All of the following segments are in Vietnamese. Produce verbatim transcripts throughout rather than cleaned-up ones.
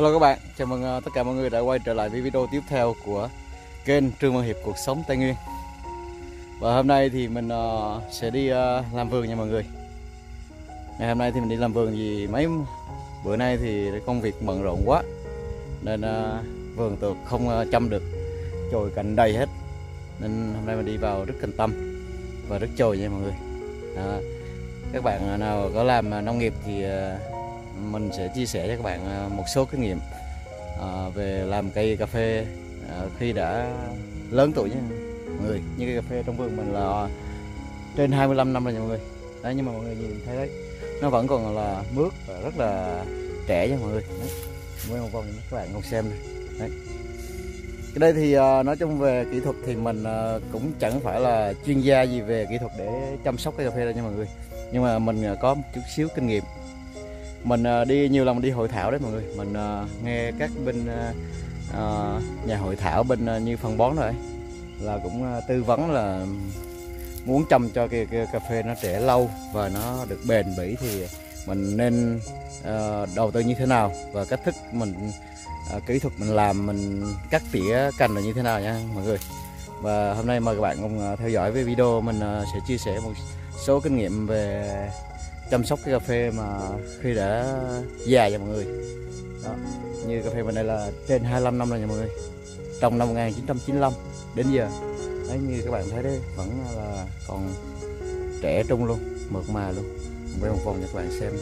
Hello các bạn, chào mừng uh, tất cả mọi người đã quay trở lại với video tiếp theo của kênh Trương Văn Hiệp Cuộc Sống Tây Nguyên. Và hôm nay thì mình uh, sẽ đi uh, làm vườn nha mọi người. Ngày hôm nay thì mình đi làm vườn vì mấy bữa nay thì công việc bận rộn quá, nên uh, vườn tôi không uh, chăm được, chồi cành đầy hết. Nên hôm nay mình đi vào rất cần tâm và rất chồi nha mọi người. Đó. Các bạn nào có làm nông nghiệp thì uh, mình sẽ chia sẻ cho các bạn một số kinh nghiệm à, về làm cây cà phê à, khi đã lớn tuổi nha mọi người. Như cây cà phê trong vườn mình là trên hai mươi lăm năm rồi nha mọi người. Đấy, nhưng mà mọi người nhìn thấy đấy, nó vẫn còn là mướt và rất là trẻ nha mọi người. Đấy, với một vòng các bạn cùng xem này. Đấy. Cái đây thì uh, nói chung về kỹ thuật thì mình uh, cũng chẳng phải là chuyên gia gì về kỹ thuật để chăm sóc cây cà phê đâu nha mọi người, nhưng mà mình uh, có một chút xíu kinh nghiệm. Mình uh, đi nhiều lần đi hội thảo đấy mọi người, mình uh, nghe các bên uh, uh, nhà hội thảo bên uh, như phân bón rồi ấy, là cũng uh, tư vấn là muốn chăm cho cây, cây cà phê nó trẻ lâu và nó được bền bỉ thì mình nên uh, đầu tư như thế nào, và cách thức mình uh, kỹ thuật mình làm, mình cắt tỉa cành là như thế nào nha mọi người. Và hôm nay mời các bạn cùng uh, theo dõi với video mình uh, sẽ chia sẻ một số kinh nghiệm về chăm sóc cái cà phê mà khi đã già nha mọi người. Đó. Như cà phê bên đây là trên hai mươi lăm năm rồi nha mọi người, trong năm một nghìn chín trăm chín mươi lăm đến giờ. Đấy, như các bạn thấy đấy, vẫn là còn trẻ trung luôn, mượt mà luôn. Quay một vòng cho các bạn xem.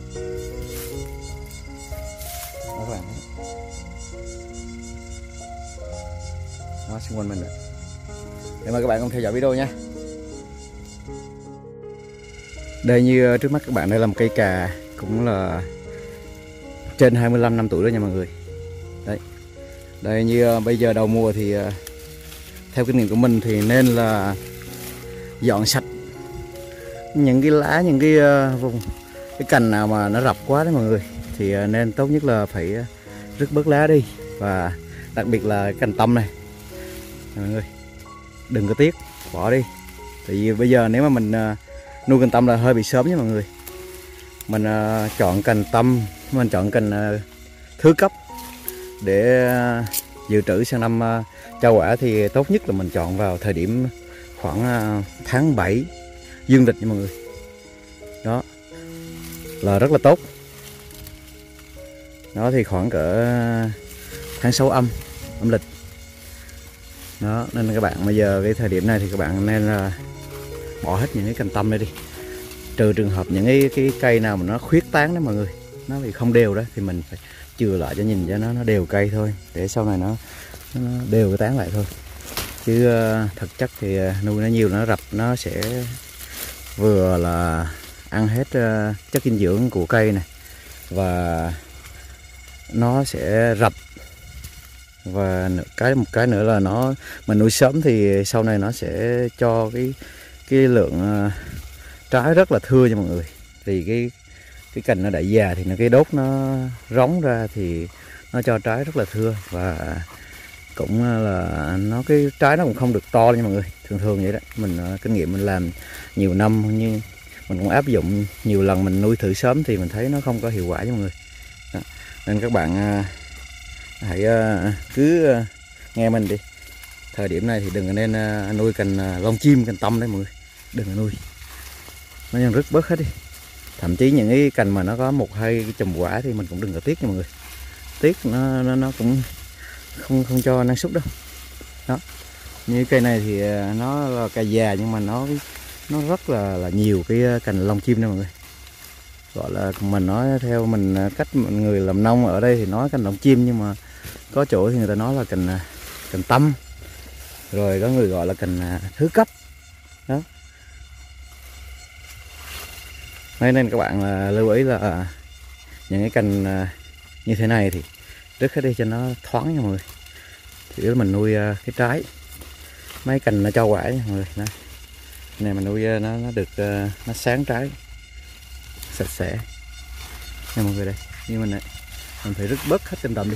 Đó, các bạn thấy. Đó, xung quanh mình này. Để mời các bạn cùng theo dõi video nha. Đây, như trước mắt các bạn, đây là một cây cà cũng là trên hai mươi lăm năm tuổi rồi nha mọi người. Đấy. Đây, như bây giờ đầu mùa thì theo kinh nghiệm của mình thì nên là dọn sạch những cái lá, những cái vùng cái cành nào mà nó rập quá đấy mọi người, thì nên tốt nhất là phải rứt bớt lá đi, và đặc biệt là cành tăm này mọi người, đừng có tiếc, bỏ đi. Tại vì bây giờ nếu mà mình nuôi cành tăm là hơi bị sớm nha mọi người. Mình uh, chọn cành tăm, mình chọn cành uh, thứ cấp để uh, dự trữ sang năm uh, cho quả, thì tốt nhất là mình chọn vào thời điểm khoảng uh, tháng bảy dương lịch nha mọi người. Đó là rất là tốt. Đó thì khoảng cỡ uh, tháng sáu âm âm lịch. Đó, nên các bạn bây giờ cái thời điểm này thì các bạn nên uh, bỏ hết những cái cành tăm này đi, trừ trường hợp những cái, cái cây nào mà nó khuyết tán đó mọi người, nó bị không đều đó, thì mình phải chừa lại cho nhìn cho nó nó đều cây thôi, để sau này nó, nó đều cái tán lại thôi. Chứ uh, thực chất thì uh, nuôi nó nhiều nó rập, nó sẽ vừa là ăn hết uh, chất dinh dưỡng của cây này, và nó sẽ rập, và cái một cái nữa là nó mình nuôi sớm thì sau này nó sẽ cho cái cái lượng uh, trái rất là thưa nha mọi người. Vì cái cái cành nó đã già thì nó cái đốt nó rống ra thì nó cho trái rất là thưa, và cũng là nó cái trái nó cũng không được to nha mọi người. Thường thường vậy đó, mình uh, kinh nghiệm mình làm nhiều năm, như mình cũng áp dụng nhiều lần, mình nuôi thử sớm thì mình thấy nó không có hiệu quả nha mọi người. Đó. Nên các bạn uh, hãy uh, cứ uh, nghe mình đi. Thời điểm này thì đừng nên uh, nuôi cành uh, lông chim, cành tăm đấy mọi người, đừng có nuôi, nó nhân rứt bớt hết đi. Thậm chí những cái cành mà nó có một hai cái chùm quả thì mình cũng đừng có tiếc nha mọi người. Tiếc nó nó, nó cũng không không cho năng suất đâu. Đó, như cây này thì nó là cây già nhưng mà nó nó rất là là nhiều cái cành lông chim này mọi người. Gọi là mình nói theo mình cách người làm nông ở đây thì nói cành lông chim, nhưng mà có chỗ thì người ta nói là cành cành tăm, rồi có người gọi là cành thứ cấp. Đó. Nên các bạn là lưu ý là những cái cành như thế này thì rứt hết đi cho nó thoáng nha mọi người. Thì mình nuôi cái trái, mấy cành nó cho quả nha mọi người. Đó. Này mình nuôi nó nó được nó sáng trái sạch sẽ nha mọi người. Đây như mình này, mình phải rứt bớt hết cành tăm đi,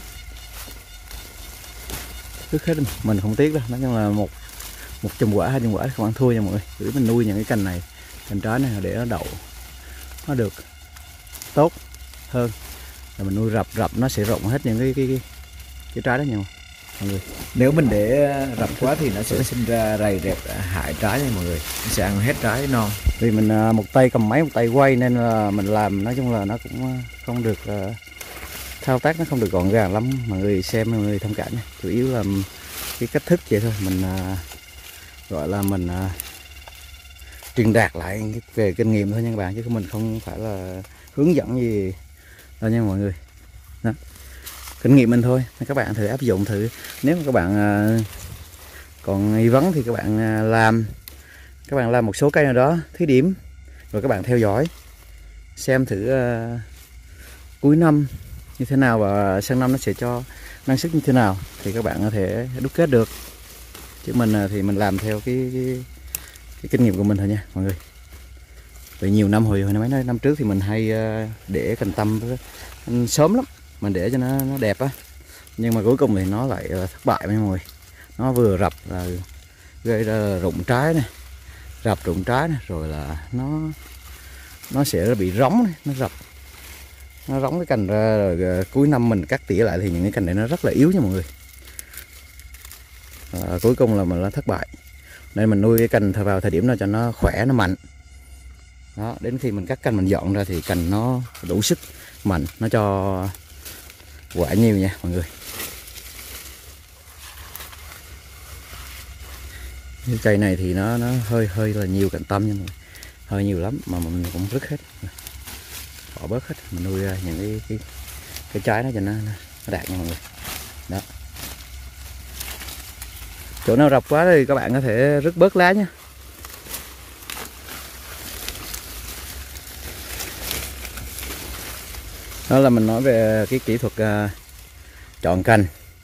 rứt hết đi. Mình không tiếc đâu, nói chung là một một chùm quả, hai chùm quả không ăn thua nha mọi người. Để mình nuôi những cái cành này, cành trái này để nó đậu nó được tốt hơn, là mình nuôi rập rập nó sẽ rụng hết những cái cái cái, cái trái đó nha mọi người. Nếu mình để rập quá thì nó sẽ sinh ra rầy rẹp hại trái nha mọi người, nó sẽ ăn hết trái non. Vì mình một tay cầm máy một tay quay nên là mình làm nói chung là nó cũng không được thao tác, nó không được gọn gàng lắm, mọi người xem mọi người thông cảm nha. Chủ yếu là cái cách thức vậy thôi, mình gọi là mình truyền đạt lại về kinh nghiệm thôi nha các bạn, chứ mình không phải là hướng dẫn gì đâu nha mọi người. Đó, kinh nghiệm mình thôi, các bạn thử áp dụng thử. Nếu mà các bạn còn nghi vấn thì các bạn làm các bạn làm một số cây nào đó thí điểm, rồi các bạn theo dõi xem thử uh, cuối năm như thế nào và sang năm nó sẽ cho năng suất như thế nào thì các bạn có thể đúc kết được. Chứ mình thì mình làm theo cái, cái, cái kinh nghiệm của mình thôi nha mọi người. Vì nhiều năm hồi hồi mấy năm trước thì mình hay để cành tăm sớm lắm, mình để cho nó, nó đẹp á, nhưng mà cuối cùng thì nó lại thất bại mọi người. Nó vừa rập là gây ra rụng trái này, rập rụng trái này, rồi là nó nó sẽ bị rống này, nó rập nó rống cái cành ra, rồi cuối năm mình cắt tỉa lại thì những cái cành này nó rất là yếu nha mọi người. À, cuối cùng là mình nó thất bại, nên mình nuôi cái cành vào thời điểm nào cho nó khỏe, nó mạnh. Đó, đến khi mình cắt cành mình dọn ra thì cành nó đủ sức mạnh, nó cho quả nhiều nha mọi người. Cái cây này thì nó nó hơi hơi là nhiều cành tăm nha mọi người, hơi nhiều lắm mà mình cũng rứt hết, bỏ bớt hết, mình nuôi ra những cái cái, cái trái nó cho nó, nó đạt nha mọi người. Đó, chỗ nào rập quá thì các bạn có thể rứt bớt lá nhé. Đó là mình nói về cái kỹ thuật uh, chọn cành.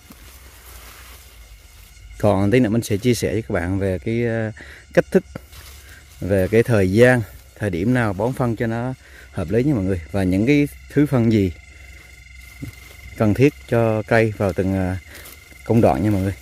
Còn tí nữa mình sẽ chia sẻ với các bạn về cái uh, cách thức, về cái thời gian, thời điểm nào bón phân cho nó hợp lý nha mọi người, và những cái thứ phân gì cần thiết cho cây vào từng uh, công đoạn nha mọi người.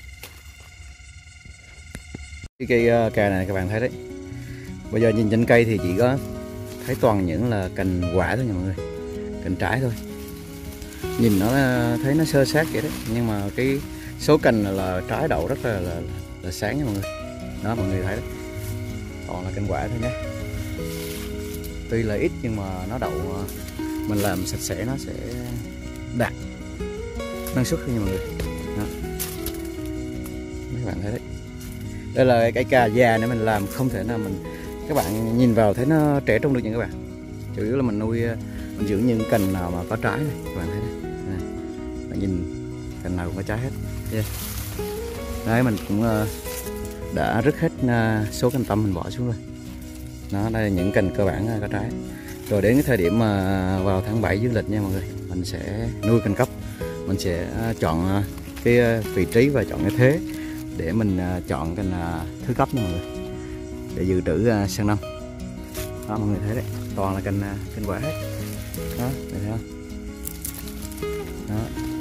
Cái cây uh, cà này các bạn thấy đấy, bây giờ nhìn trên cây thì chỉ có thấy toàn những là cành quả thôi nha mọi người, cành trái thôi. Nhìn nó thấy nó sơ sát vậy đấy, nhưng mà cái số cành là, là trái đậu rất là, là là sáng nha mọi người. Đó mọi người thấy đấy, còn là cành quả thôi nhé. Tuy là ít nhưng mà nó đậu, mình làm sạch sẽ nó sẽ đạt năng suất nha mọi người. Đó, các bạn thấy đấy, đây là cái cà già để mình làm, không thể nào mình các bạn nhìn vào thấy nó trẻ trung được nha các bạn. Chủ yếu là mình nuôi, mình giữ những cành nào mà có trái này, các bạn thấy đấy. Đây, bạn nhìn cành nào cũng có trái hết. Yeah. Đấy, mình cũng uh, đã rứt hết uh, số cành tăm mình bỏ xuống rồi. Đó, đây là những cành cơ bản uh, có trái. Rồi đến cái thời điểm mà uh, vào tháng bảy dương lịch nha mọi người, mình sẽ nuôi cành cấp. Mình sẽ uh, chọn uh, cái uh, vị trí và chọn cái thế để mình uh, chọn cành uh, thứ cấp nha mọi người, để dự trữ uh, sang năm. Đó mọi người thấy đấy, toàn là cành uh, cành quả hết. Đó, thấy không? Đó,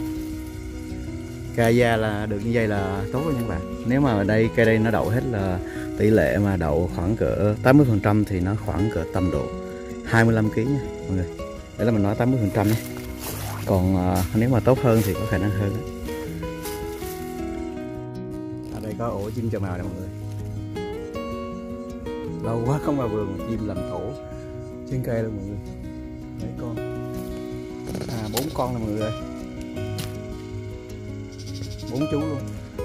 cây da là được như vậy là tốt rồi nha các bạn. Nếu mà ở đây cây đây nó đậu hết là tỷ lệ mà đậu khoảng cỡ tám mươi phần trăm thì nó khoảng cỡ tầm độ hai mươi lăm ki lô gam nha mọi người. Đấy là mình nói tám mươi phần trăm nhé. Còn uh, nếu mà tốt hơn thì có khả năng hơn đó. Ở đây có ổ chim cờ màu này mọi người. Lâu quá không vào vườn chim làm tổ trên cây luôn mọi người. Mấy con, à bốn con này mọi người ơi, bốn chú luôn.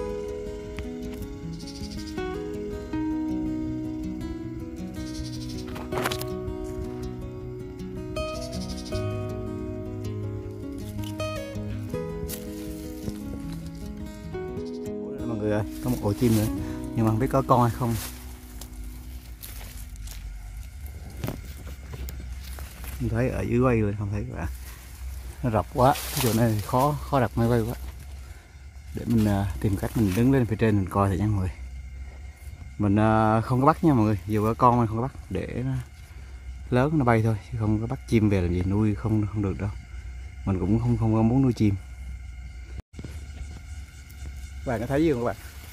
Mọi người ơi, có một ổ chim nữa nhưng mà không biết có con hay không. Mình thấy ở dưới quay rồi không thấy các bạn, nó rộng quá, cái chỗ này khó khó đặt máy quay quá. Để mình uh, tìm cách mình đứng lên phía trên mình coi thử nha mọi người. Mình uh, không có bắt nha mọi người, dù có con mình không có bắt, để nó lớn nó bay thôi, chứ không có bắt chim về làm gì, nuôi không không được đâu. Mình cũng không không có muốn nuôi chim. Các bạn có thấy gì không các bạn?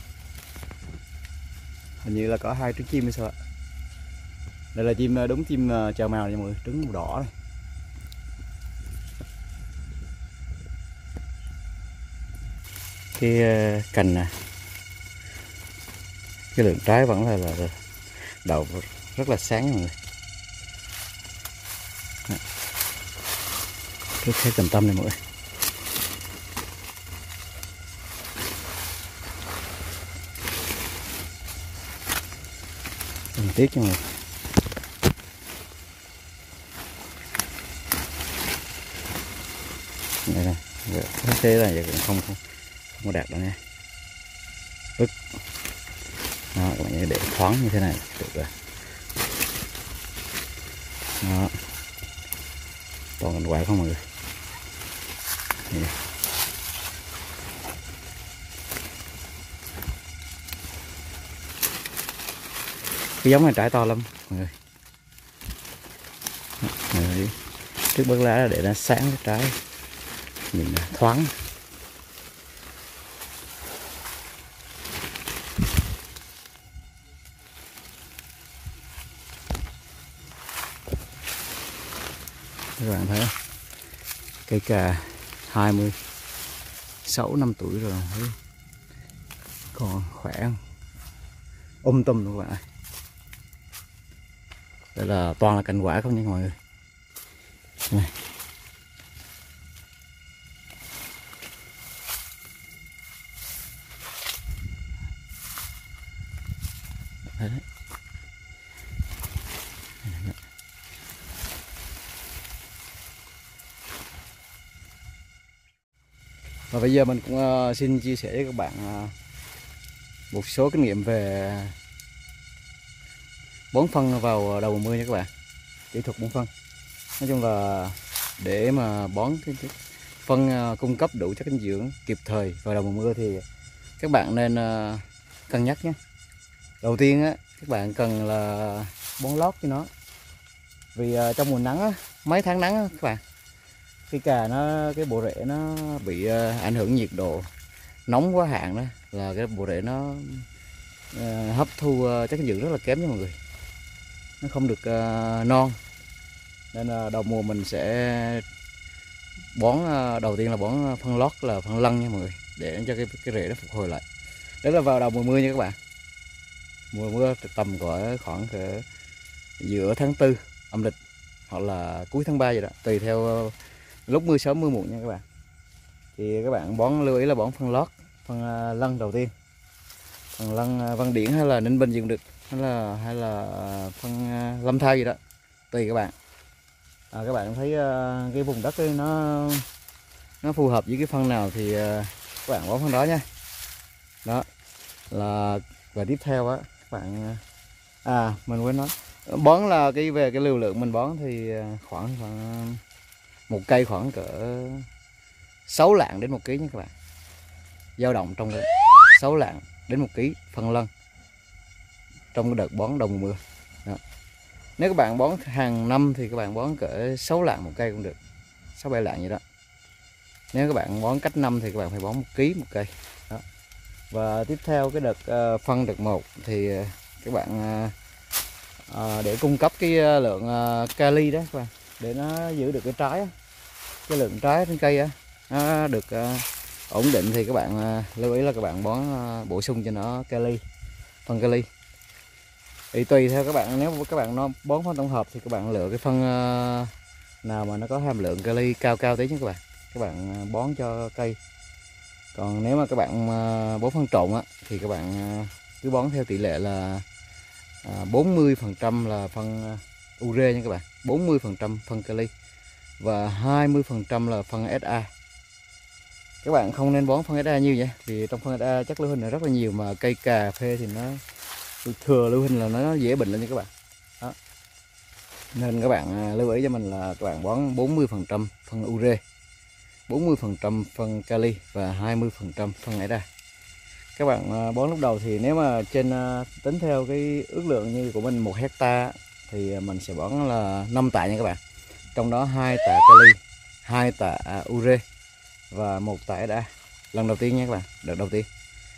Hình như là có hai trứng chim hay sao ạ? Đây là chim, đúng chim chào mào nha mọi người, trứng màu đỏ này. cái cành này, cái lượng trái vẫn là, là, là đậu rất là sáng mọi người. Cái cái cầm tâm này mọi người. Mình tiếc cho mọi người. Đây này, thế là giờ không không không có đạt đâu nha. Ức. Đó, các bạn để thoáng như thế này được rồi. Đó. Toàn cành quả không mọi người. Đây. Cái giống này trái to lắm mọi người. Đấy. Trước bớt lá là để nó sáng cái trái nhìn thoáng. Các bạn thấy không? Cây cà hai mươi sáu năm tuổi rồi, còn khỏe không? Um tùm luôn các bạn ơi. Đây là toàn là cành quả không nha mọi người. Này. Đấy. Và bây giờ mình cũng uh, xin chia sẻ với các bạn uh, một số kinh nghiệm về bón phân vào đầu mùa mưa nha các bạn. Kỹ thuật bón phân. Nói chung là để mà bón cái, cái phân uh, cung cấp đủ chất dinh dưỡng kịp thời vào đầu mùa mưa thì các bạn nên uh, cân nhắc nhé. Đầu tiên á, các bạn cần là bón lót cho nó. Vì uh, trong mùa nắng á, mấy tháng nắng á, các bạn, cái cà nó cái bộ rễ nó bị uh, ảnh hưởng nhiệt độ nóng quá hạn đó, là cái bộ rễ nó uh, hấp thu uh, chất dinh dưỡng rất là kém nha mọi người. Nó không được uh, non. Nên uh, đầu mùa mình sẽ bón uh, đầu tiên là bón phân lót là phân lân nha mọi người, để cho cái cái rễ nó phục hồi lại. Đó là vào đầu mùa mưa nha các bạn. Mùa mưa tầm khoảng khoảng cỡ giữa tháng tư âm lịch hoặc là cuối tháng ba vậy đó, tùy theo lúc mưa sớm mưa muộn nha các bạn. Thì các bạn bón lưu ý là bón phân lót, phân lân đầu tiên, phân lân Văn Điển hay là Ninh Bình dùng được, hay là hay là phân Lâm Thao gì đó, tùy các bạn. À, các bạn thấy cái vùng đất ấy nó nó phù hợp với cái phân nào thì các bạn bón phân đó nha. Đó là và tiếp theo á các bạn, à mình quên nói, bón là cái về cái lưu lượng mình bón thì khoảng khoảng một cây khoảng cỡ sáu lạng đến một ký nha các bạn, dao động trong sáu lạng đến một ký phân lân trong cái đợt bón đầu mùa mưa. Đó. Nếu các bạn bón hàng năm thì các bạn bón cỡ sáu lạng một cây cũng được, sáu bảy lạng vậy đó. Nếu các bạn bón cách năm thì các bạn phải bón một ký một cây. Đó. Và tiếp theo cái đợt uh, phân đợt một thì các bạn uh, uh, để cung cấp cái lượng uh, kali đó các bạn, để nó giữ được cái trái á, cái lượng trái trên cây á, nó được uh, ổn định thì các bạn uh, lưu ý là các bạn bón uh, bổ sung cho nó kali, phân kali. Thì tùy theo các bạn, nếu các bạn nó bón phân tổng hợp thì các bạn lựa cái phân uh, nào mà nó có hàm lượng kali cao cao tí nhé các bạn, các bạn uh, bón cho cây. Còn nếu mà các bạn uh, bón phân trộn á thì các bạn uh, cứ bón theo tỷ lệ là uh, bốn mươi phần trăm là phân uh, ure nha các bạn, bốn mươi phần trăm phân kali và hai mươi phần trăm là phân ét a. Các bạn không nên bón phân ét a nhiều nhé, vì trong phân ét a chất lưu huỳnh là rất là nhiều, mà cây cà phê thì nó thừa lưu huỳnh là nó dễ bệnh lên nha các bạn. Đó. Nên các bạn lưu ý cho mình là các bạn bón bốn mươi phần trăm phân ure, bốn mươi phần trăm phân kali và hai mươi phần trăm phân ét a. Các bạn bón lúc đầu thì nếu mà trên tính theo cái ước lượng như của mình một hecta thì mình sẽ bón là năm tạ nha các bạn. Trong đó hai tạ kali, hai tạ ure và một tạ ét a lần đầu tiên nha các bạn, đợt đầu tiên.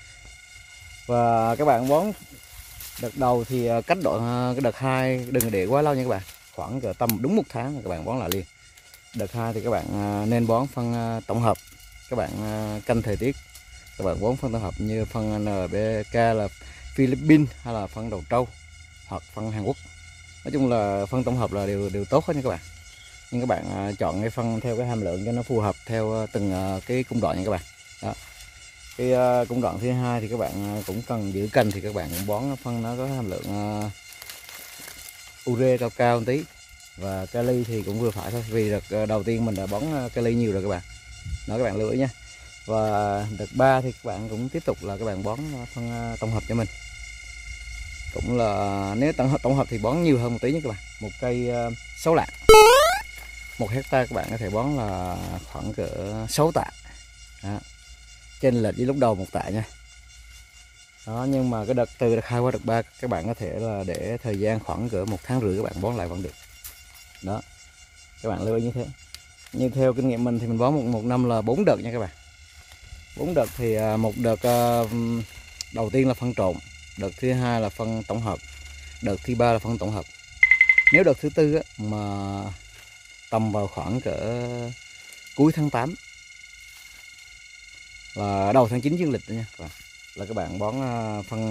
Và các bạn bón đợt đầu thì cách độ cái đợt hai đừng để quá lâu nha các bạn, khoảng cỡ tầm đúng một tháng là các bạn bón lại liền. Đợt hai thì các bạn nên bón phân tổng hợp, các bạn canh thời tiết các bạn bón phân tổng hợp như phân en pê ca là Philippines hay là phân đầu trâu hoặc phân Hàn Quốc. Nói chung là phân tổng hợp là đều đều tốt hết nha các bạn. Nhưng các bạn chọn cái phân theo cái hàm lượng cho nó phù hợp theo từng cái cung đoạn nha các bạn. Đó. Cái cung đoạn thứ hai thì các bạn cũng cần giữ cành thì các bạn cũng bón phân nó có hàm lượng uh, ure cao cao một tí, và kali thì cũng vừa phải thôi, vì đợt đầu tiên mình đã bón kali nhiều rồi các bạn. Đó các bạn lưu ý nha. Và đợt ba thì các bạn cũng tiếp tục là các bạn bón phân tổng hợp cho mình. Cũng là nếu tổng hợp, tổng hợp thì bón nhiều hơn một tí nha các bạn. Một cây sáu lạng, một hecta các bạn có thể bón là khoảng cỡ sáu tạ. Đó. Trên lệch với lúc đầu một tạ nha. Đó, nhưng mà cái đợt từ đợt hai qua đợt ba các bạn có thể là để thời gian khoảng cỡ một tháng rưỡi các bạn bón lại vẫn được. Đó, các bạn lưu ý như thế. Như theo kinh nghiệm mình thì mình bón một, một năm là bốn đợt nha các bạn. Bốn đợt thì một đợt đầu tiên là phân trộn, đợt thứ hai là phân tổng hợp, đợt thứ ba là phân tổng hợp. Nếu đợt thứ tư á, mà tầm vào khoảng cỡ cuối tháng tám là đầu tháng chín dương lịch nha các bạn, là các bạn bón phân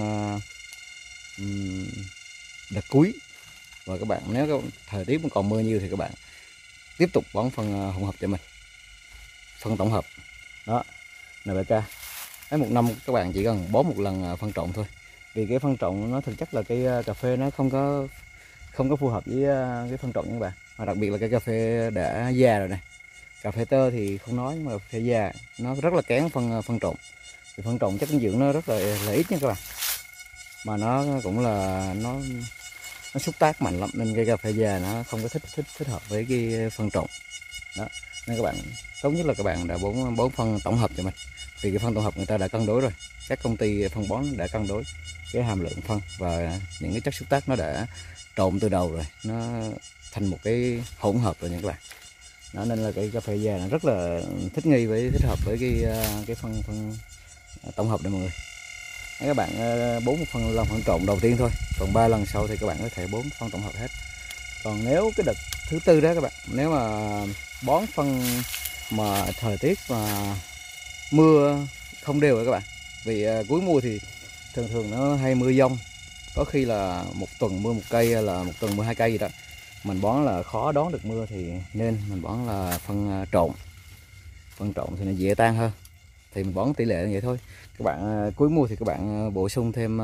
đợt cuối. Và các bạn nếu thời tiết còn mưa nhiều thì các bạn tiếp tục bón phân hỗn hợp cho mình, phân tổng hợp. Đó, en pê ca. Đấy, một năm các bạn chỉ cần bón một lần phân trộn thôi, vì cái phân trộn nó thực chất là cái cà phê nó không có không có phù hợp với cái phân trộn nha các bạn. Và đặc biệt là cái cà phê đã già rồi này, cà phê tơ thì không nói, nhưng mà cà phê già nó rất là kén phân phân trộn. Thì phân trộn chất dinh dưỡng nó rất là, là ít nha các bạn, mà nó cũng là nó nó xúc tác mạnh lắm, nên cây cà phê già nó không có thích thích thích hợp với cái phân trộn. Đó, nên các bạn tốt nhất là các bạn đã bón bón phân tổng hợp cho mình, vì cái phân tổng hợp người ta đã cân đối rồi, các công ty phân bón đã cân đối cái hàm lượng phân và những cái chất xúc tác nó đã trộn từ đầu rồi, nó thành một cái hỗn hợp rồi nha các bạn. Đó, nên là cái cà phê già nó rất là thích nghi với thích hợp với cái cái phân phân tổng hợp đây mọi người. Các bạn bốn một phần lần phân trộn đầu tiên thôi, còn ba lần sau thì các bạn có thể bốn phân tổng hợp hết. Còn nếu cái đợt thứ tư đó các bạn, nếu mà bón phân mà thời tiết mà mưa không đều rồi các bạn, vì cuối mùa thì thường thường nó hay mưa dông, có khi là một tuần mưa một cây hay là một tuần mưa hai cây gì đó, mình bón là khó đón được mưa, thì nên mình bón là phân trộn. Phân trộn thì nó dễ tan hơn, thì mình bón tỷ lệ như vậy thôi. Các bạn cuối mùa thì các bạn bổ sung thêm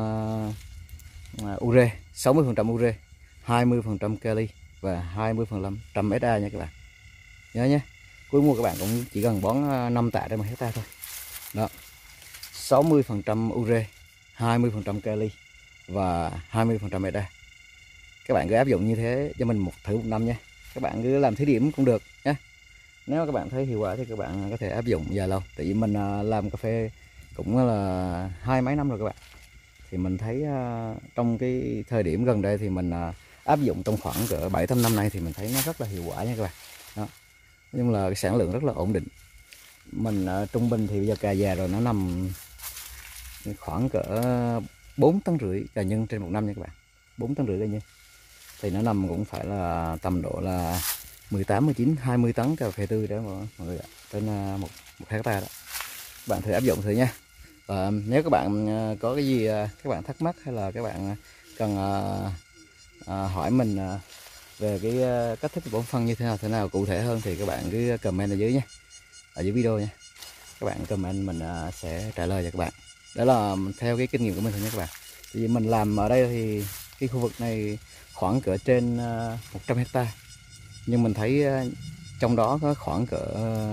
uh, ure, sáu mươi phần trăm ure, hai mươi phần trăm kali và hai mươi phần trăm ét a nha các bạn. Nhớ nhé, cuối mùa các bạn cũng chỉ cần bón năm tạ trên một hecta thôi. Đó, sáu mươi phần trăm ure, hai mươi phần trăm kali và hai mươi phần trăm ét a. Các bạn cứ áp dụng như thế cho mình một thử một năm nha. Các bạn cứ làm thí điểm cũng được nhé. Nếu các bạn thấy hiệu quả thì các bạn có thể áp dụng dài lâu. Tại vì mình làm cà phê cũng là hai mấy năm rồi các bạn. Thì mình thấy trong cái thời điểm gần đây thì mình áp dụng trong khoảng cỡ bảy tám năm nay thì mình thấy nó rất là hiệu quả nha các bạn. Đó. Nhưng là cái sản lượng rất là ổn định. Mình trung bình thì bây giờ cà già rồi nó nằm khoảng cỡ bốn tấn rưỡi cà nhân trên một năm nha các bạn. bốn tấn rưỡi cà nhân. Thì nó nằm cũng phải là tầm độ là mười tám, mười chín, hai mươi tấn cà phê tươi đó mọi người ạ, trên một, một hecta đó. Các bạn thử áp dụng thử nha. Và nếu các bạn có cái gì các bạn thắc mắc hay là các bạn cần hỏi mình về cái cách thức bón phân như thế nào thế nào cụ thể hơn thì các bạn cứ comment ở dưới nhé, ở dưới video nha. Các bạn comment mình sẽ trả lời cho các bạn. Đó là theo cái kinh nghiệm của mình thôi nha các bạn. Vì mình làm ở đây thì cái khu vực này khoảng cỡ trên một trăm hecta, nhưng mình thấy trong đó có khoảng cỡ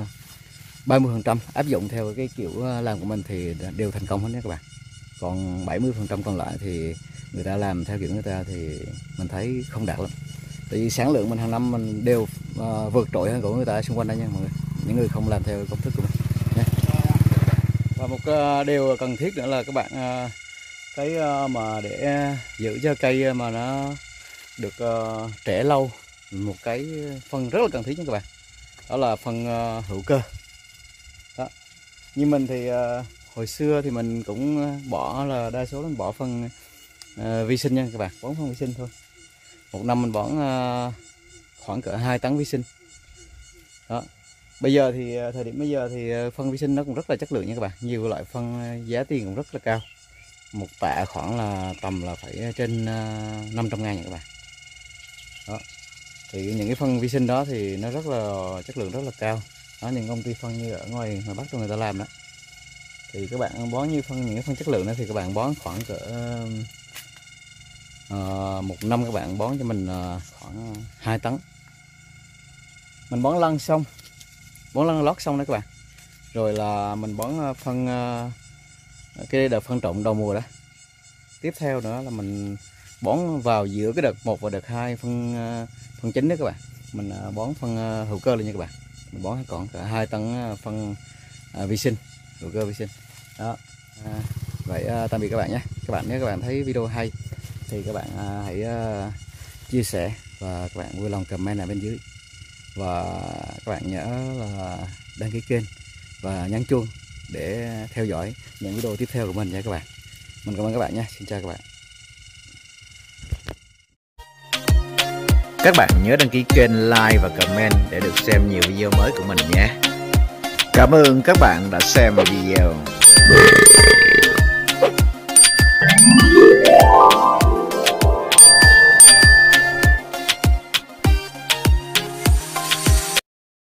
ba mươi phần trăm áp dụng theo cái kiểu làm của mình thì đều thành công hết nhé các bạn. Còn bảy mươi phần trăm còn lại thì người ta làm theo kiểu người ta thì mình thấy không đạt lắm. Tại vì sản lượng mình hàng năm mình đều uh, vượt trội hơn của người ta xung quanh đây nha mọi người, những người không làm theo công thức của mình nha. Và một uh, điều cần thiết nữa là các bạn uh, cái uh, mà để giữ cho cây mà nó được uh, trẻ lâu, một cái phần rất là cần thiết nha các bạn, đó là phần uh, hữu cơ. Đó. Như mình thì uh, hồi xưa thì mình cũng bỏ là đa số là bỏ phân uh, vi sinh nha các bạn, bón phân vi sinh thôi. Một năm mình bón uh, khoảng cỡ hai tấn vi sinh. Đó. Bây giờ thì thời điểm bây giờ thì phân vi sinh nó cũng rất là chất lượng nha các bạn, nhiều loại phân giá tiền cũng rất là cao, một tạ khoảng là tầm là phải trên năm trăm ngàn nha các bạn. Đó. Thì những cái phân vi sinh đó thì nó rất là chất lượng rất là cao. Đó, những công ty phân như ở ngoài ngoài Bắc cho người ta làm đó. Thì các bạn bón như phân những cái phân chất lượng đó thì các bạn bón khoảng cỡ uh, một năm các bạn bón cho mình uh, khoảng hai tấn. Mình bón lăn xong, bón lăn lót xong đó các bạn. Rồi là mình bón phân uh, cái đợt phân trộn đầu mùa đó. Tiếp theo nữa là mình bón vào giữa cái đợt một và đợt hai phân uh, phân chính đó các bạn. Mình uh, bón phân uh, hữu cơ lên nha các bạn. Mình bón còn cả hai tấn uh, phân uh, vi sinh, hữu cơ vi sinh. Đó. À, vậy uh, tạm biệt các bạn nhé. Các bạn nếu các bạn thấy video hay thì các bạn uh, hãy uh, chia sẻ và các bạn vui lòng comment ở bên dưới. Và các bạn nhớ là đăng ký kênh và nhấn chuông để theo dõi những video tiếp theo của mình nha các bạn. Mình cảm ơn các bạn nhé. Xin chào các bạn. Các bạn nhớ đăng ký kênh, like và comment để được xem nhiều video mới của mình nhé. Cảm ơn các bạn đã xem video.